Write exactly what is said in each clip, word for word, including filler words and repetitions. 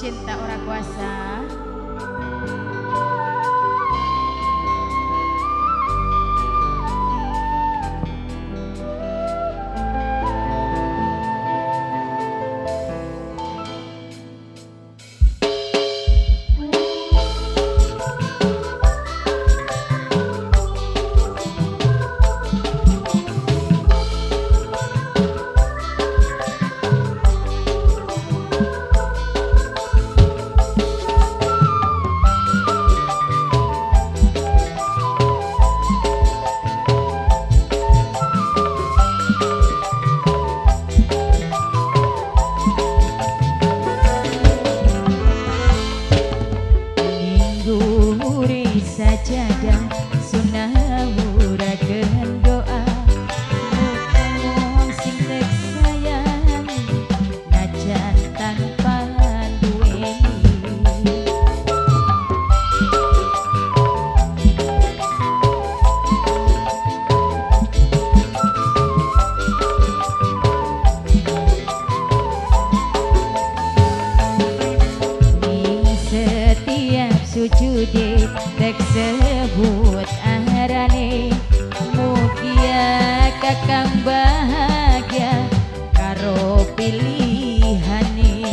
cinta ora kuasa. Sajadah sunah wurakeun doa muka wong sing tek sayang najan tanpa duweni ning setiap sujude tek sebut aharane mugia kakang bahagia karo pilihane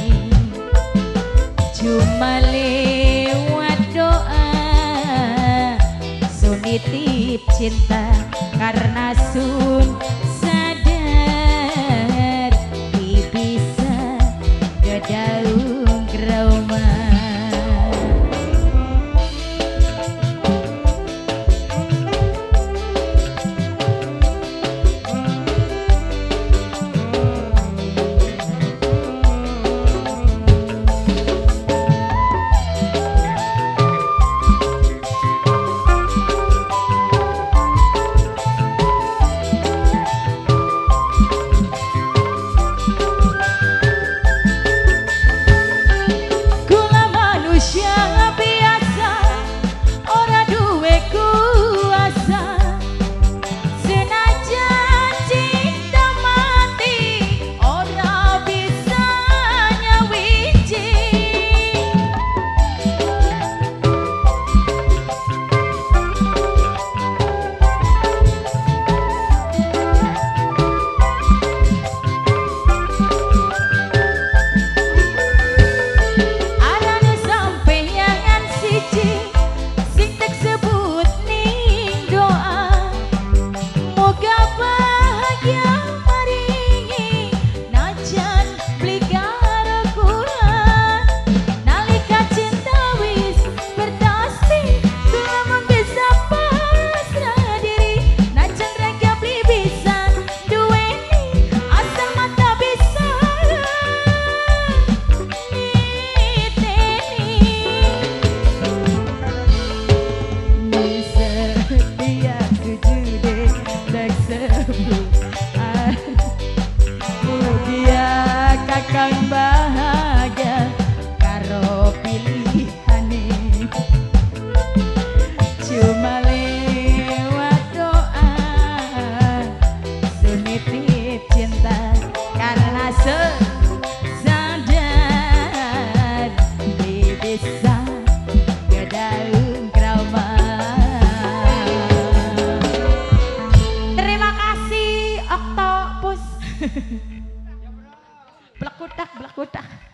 cuma lewat doa sun nitip cinta karena sun sadar di bisa gedaung grauma. Mugia kakang bahagia karo pilihane cuma lewat doa sun nitip cinta karena sadar di bisa gedaung grauma. Terima kasih Oktopus. Blekutak blekutak.